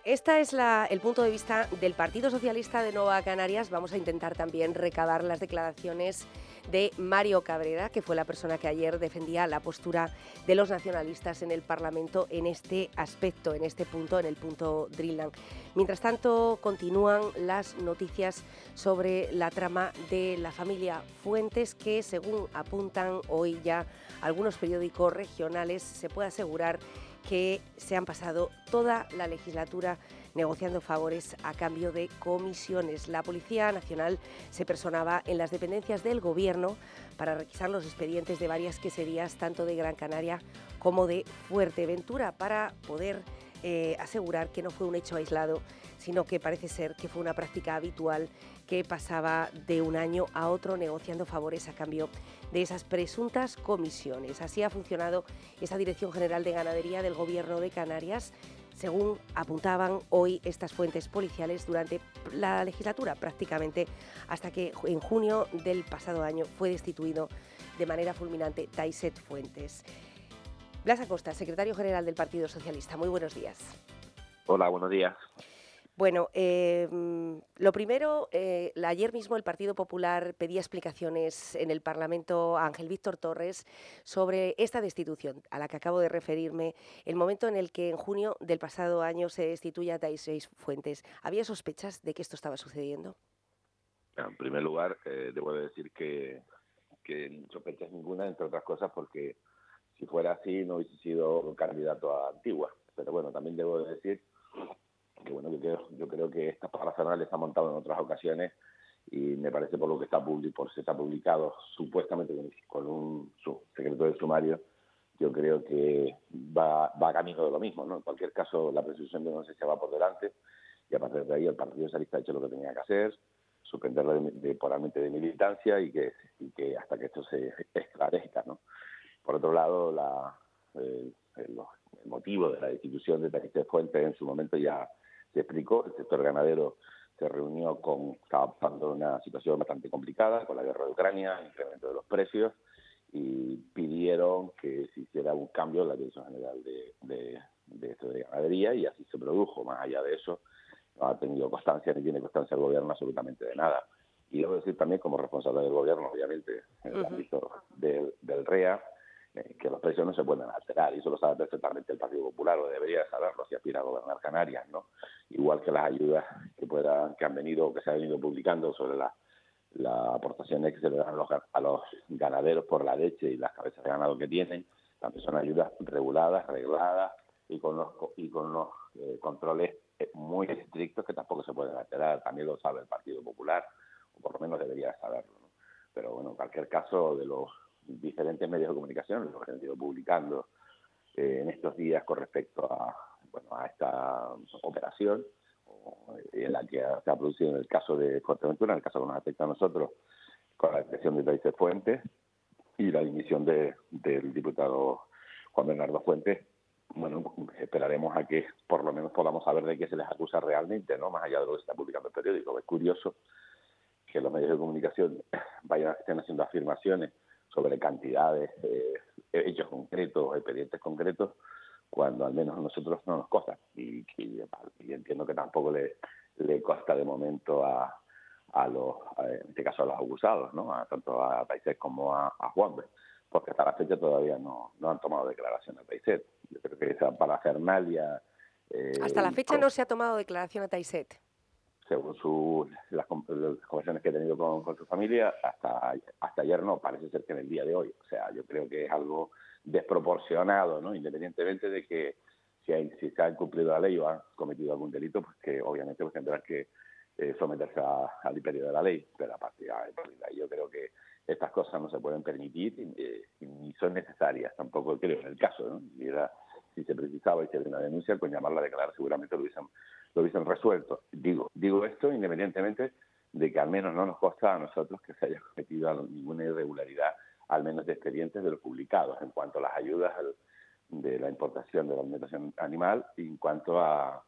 Este es el punto de vista del Partido Socialista de Nueva Canarias. Vamos a intentar también recabar las declaraciones de Mario Cabrera, que fue la persona que ayer defendía la postura de los nacionalistas en el Parlamento en este aspecto, en este punto, en el punto Dreamland. Mientras tanto, continúan las noticias sobre la trama de la familia Fuentes, que según apuntan hoy ya algunos periódicos regionales, se puede asegurar que se han pasado toda la legislatura negociando favores a cambio de comisiones. La Policía Nacional se personaba en las dependencias del Gobierno para requisar los expedientes de varias queserías, tanto de Gran Canaria como de Fuerteventura, para poder asegurar que no fue un hecho aislado, sino que parece ser que fue una práctica habitual que pasaba de un año a otro negociando favores a cambio de esas presuntas comisiones. Así ha funcionado esa Dirección General de Ganadería del Gobierno de Canarias, según apuntaban hoy estas fuentes policiales durante la legislatura, prácticamente hasta que en junio del pasado año fue destituido de manera fulminante Taiset Fuentes. Blas Acosta, secretario general del Partido Socialista. Muy buenos días. Hola, buenos días. Bueno, lo primero, ayer mismo el Partido Popular pedía explicaciones en el Parlamento a Ángel Víctor Torres sobre esta destitución a la que acabo de referirme, el momento en el que en junio del pasado año se destituye a Taiset Fuentes. ¿Había sospechas de que esto estaba sucediendo? En primer lugar, debo de decir que sospechas ninguna, entre otras cosas, porque si fuera así no hubiese sido candidato a Antigua. Pero bueno, también debo de decir que bueno, yo creo que esta parafernalia se ha montado en otras ocasiones y me parece por lo que se está publicado supuestamente con un secreto de sumario, yo creo que va camino de lo mismo, ¿no? En cualquier caso, la presunción de inocencia va por delante y a partir de ahí el Partido Socialista ha hecho lo que tenía que hacer, suspenderlo temporalmente de militancia y que hasta que esto se esclarezca, ¿no? Por otro lado, el motivo de la destitución de Taiset Fuentes en su momento ya se explicó. El sector ganadero se reunió estaba pasando una situación bastante complicada con la guerra de Ucrania, el incremento de los precios, y pidieron que se hiciera un cambio en la Dirección General de esto de ganadería, y así se produjo. Más allá de eso, no ha tenido constancia, ni tiene constancia el gobierno absolutamente de nada. Y debo decir también, como responsable del gobierno, obviamente, en el ámbito del REA, que los precios no se pueden alterar, y eso lo sabe perfectamente el Partido Popular, o debería saberlo si aspira a gobernar Canarias, ¿no? Igual que las ayudas que han venido, que se han venido publicando sobre las aportaciones que se le dan a los ganaderos por la leche y las cabezas de ganado que tienen, también son ayudas reguladas, regladas y con los controles muy estrictos que tampoco se pueden alterar. También lo sabe el Partido Popular, o por lo menos debería saberlo, ¿no? Pero bueno, en cualquier caso, de los diferentes medios de comunicación, lo que han ido publicando en estos días con respecto a esta operación, en la que se ha producido en el caso de Fuerteventura, en el caso que nos afecta a nosotros, con la detención de Taiset Fuentes y la dimisión del diputado Juan Bernardo Fuentes. Bueno, esperaremos a que por lo menos podamos saber de qué se les acusa realmente, ¿no? Más allá de lo que se está publicando en el periódico. Es curioso que los medios de comunicación estén haciendo afirmaciones sobre cantidades, hechos concretos, expedientes concretos, cuando al menos a nosotros no nos consta. Y entiendo que tampoco le consta de momento en este caso a los acusados, ¿no? Tanto a Taiset como a Juan, porque hasta la fecha todavía no han tomado declaración a Taiset. Yo creo que esa parafernalia... Hasta la fecha no se ha tomado declaración a Taiset. Según las conversaciones que he tenido con su familia, hasta ayer no, parece ser que en el día de hoy. O sea, yo creo que es algo desproporcionado, ¿no? Independientemente de que si se ha incumplido la ley o han cometido algún delito, pues que obviamente pues tendrán que someterse al imperio de la ley. Pero a partir de ahí yo creo que estas cosas no se pueden permitir ni son necesarias. Tampoco creo en el caso, ¿no? Si se precisaba y se había una denuncia, con llamarla a declarar seguramente lo hubiesen resuelto. Digo esto independientemente de que al menos no nos consta a nosotros que se haya cometido ninguna irregularidad, al menos de expedientes de los publicados, en cuanto a las ayudas de la importación de la alimentación animal y en cuanto a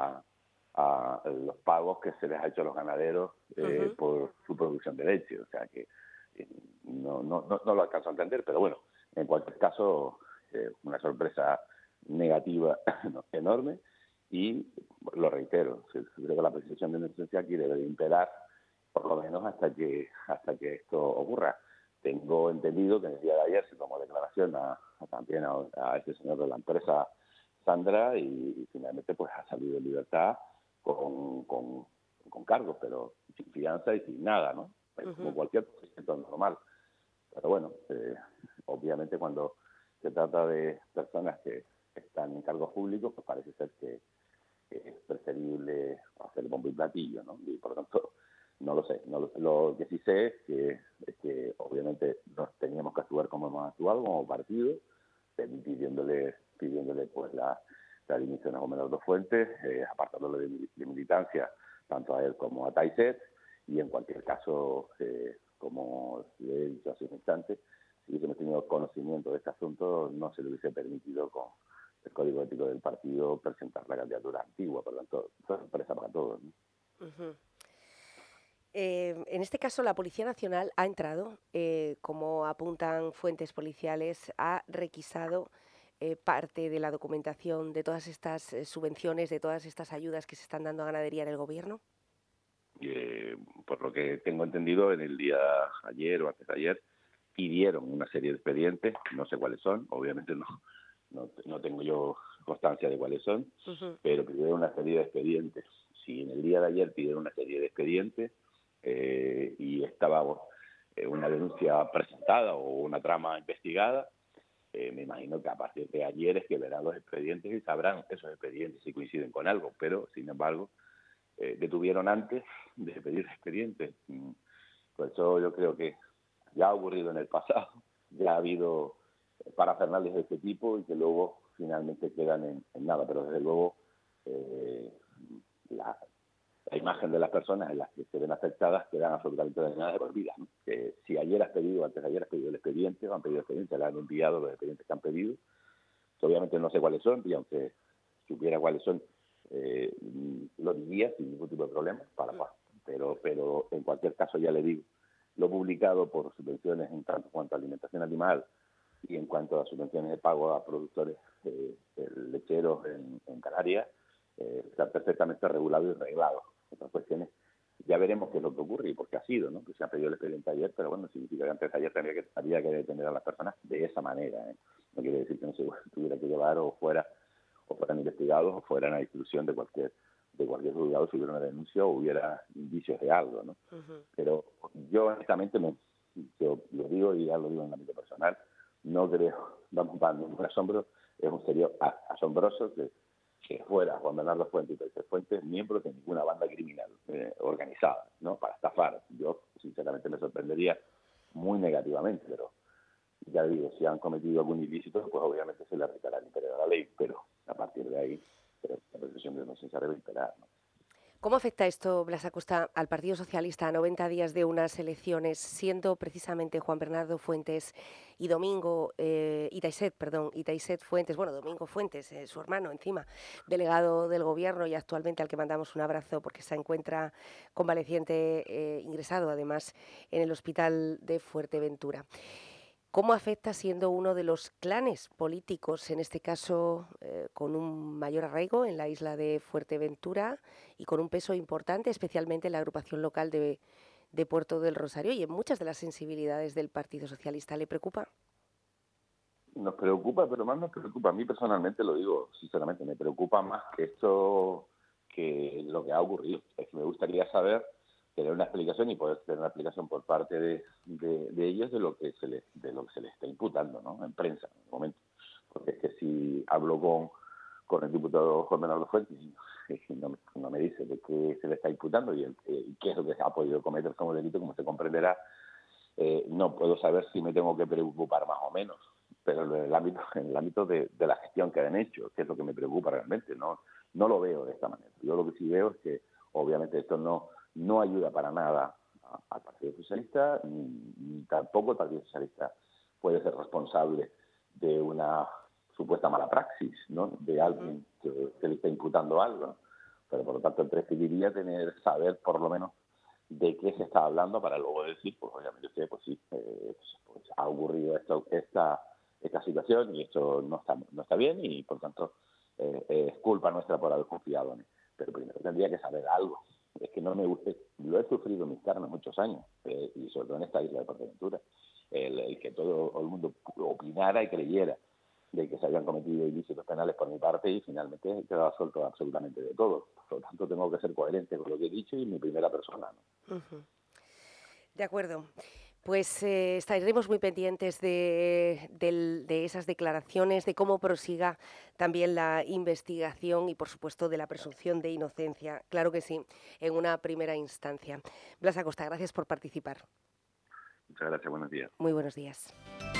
los pagos que se les ha hecho a los ganaderos por su producción de leche. O sea que no lo alcanzo a entender, pero bueno, en cualquier caso, una sorpresa negativa enorme, y lo reitero, creo que la presunción de inocencia aquí debe de imperar por lo menos hasta que esto ocurra. Tengo entendido que en el día de ayer se tomó declaración también a este señor de la empresa Sandra y finalmente pues ha salido en libertad con cargos, pero sin fianza y sin nada, ¿no? Como cualquier procedimiento normal. Pero bueno, obviamente cuando se trata de personas que están en cargos públicos, pues parece ser que es preferible hacer bombo y platillo, ¿no? Y por lo tanto, no lo sé. Lo que sí sé es que obviamente nos teníamos que actuar como hemos actuado, como partido, pidiéndole pues la dimisión a Juan Manuel Fuentes, apartándolo de militancia, tanto a él como a Taiset, y en cualquier caso, como le he dicho hace un instante, si hubiésemos tenido conocimiento de este asunto, no se le hubiese permitido con el código ético del partido presentar la candidatura antigua, por lo tanto, es sorpresa para todos, ¿no? En este caso, la Policía Nacional ha entrado, como apuntan fuentes policiales, ha requisado parte de la documentación de todas estas subvenciones, de todas estas ayudas que se están dando a ganadería en el Gobierno. Por lo que tengo entendido, en el día ayer o antes de ayer pidieron una serie de expedientes, no sé cuáles son, obviamente no tengo yo constancia de cuáles son, pero pidieron una serie de expedientes. Si en el día de ayer pidieron una serie de expedientes y estaba una denuncia presentada o una trama investigada, me imagino que a partir de ayer es que verán los expedientes y sabrán esos expedientes si coinciden con algo, pero sin embargo detuvieron antes de pedir expedientes. Por eso yo creo que ya ha ocurrido en el pasado, ya ha habido parafernales de este tipo y que luego finalmente quedan en nada, pero desde luego la imagen de las personas en las que se ven afectadas quedan absolutamente dañadas de por vida, ¿no? Que si ayer has pedido, antes de ayer has pedido el expediente, o han pedido el expediente, le han enviado los expedientes que han pedido, que obviamente no sé cuáles son, y aunque supiera cuáles son, lo diría sin ningún tipo de problema, pero en cualquier caso ya le digo, lo publicado por subvenciones en tanto cuanto a alimentación animal y en cuanto a subvenciones de pago a productores lecheros en Canarias, está perfectamente regulado y reglado. Otras cuestiones, ya veremos qué es lo que ocurre y por qué ha sido, ¿no? Que se ha pedido el expediente ayer, pero bueno, significa que antes de ayer había que detener a las personas de esa manera, ¿eh? No quiere decir que no se tuviera que llevar o fueran investigados o fueran a instrucción de cualquier juzgado si hubiera una denuncia o hubiera indicios de algo, ¿no? Pero yo honestamente, yo lo digo y ya lo digo en el ámbito personal, no creo, vamos, un asombro, es un serio asombroso que fuera Juan Bernardo Fuentes y Tercer Fuentes miembros de ninguna banda criminal organizada, ¿no? Para estafar. Yo sinceramente me sorprendería muy negativamente, pero ya digo, si han cometido algún ilícito, pues obviamente se le aplicará el imperio de la ley, pero a partir de ahí, la presunción de inocencia debe imperar, ¿no? ¿Cómo afecta esto, Blas Acosta, al Partido Socialista a 90 días de unas elecciones, siendo precisamente Juan Bernardo Fuentes y Taiset Fuentes, bueno, Domingo Fuentes, su hermano encima, delegado del Gobierno y actualmente al que mandamos un abrazo porque se encuentra convaleciente, ingresado además en el hospital de Fuerteventura? ¿Cómo afecta siendo uno de los clanes políticos, en este caso con un mayor arraigo en la isla de Fuerteventura y con un peso importante, especialmente en la agrupación local de Puerto del Rosario y en muchas de las sensibilidades del Partido Socialista? ¿Le preocupa? Nos preocupa, pero más nos preocupa. A mí personalmente, lo digo sinceramente, me preocupa más que esto, que lo que ha ocurrido. Es que me gustaría saber, tener una explicación y poder tener una explicación por parte de ellos de lo que se les está imputando, ¿no? En prensa, en el momento. Porque es que si hablo con el diputado Juan Bernardo Fuentes y no me dice de qué se le está imputando y qué es lo que ha podido cometer como delito, como se comprenderá, no puedo saber si me tengo que preocupar más o menos, pero en el ámbito de la gestión que han hecho, que es lo que me preocupa realmente, no lo veo de esta manera. Yo lo que sí veo es que obviamente esto no ayuda para nada al Partido Socialista, ni tampoco el Partido Socialista puede ser responsable de una supuesta mala praxis, ¿no? De alguien que le está imputando algo, ¿no? Pero por lo tanto preferiría saber por lo menos de qué se está hablando para luego decir, pues obviamente pues sí, pues ha ocurrido esta situación y esto no está bien y por tanto es culpa nuestra por haber confiado en él. Pero primero tendría que saber algo. Es que no me gusta, lo he sufrido en mis carnes muchos años, y sobre todo en esta isla de Fuerteventura, el que todo el mundo opinara y creyera de que se habían cometido ilícitos penales por mi parte y finalmente he quedado suelto absolutamente de todo. Por lo tanto, tengo que ser coherente con lo que he dicho y en mi primera persona, ¿no? De acuerdo. Pues estaremos muy pendientes de esas declaraciones, de cómo prosiga también la investigación y, por supuesto, de la presunción de inocencia. Claro que sí, en una primera instancia. Blas Acosta, gracias por participar. Muchas gracias, buenos días. Muy buenos días.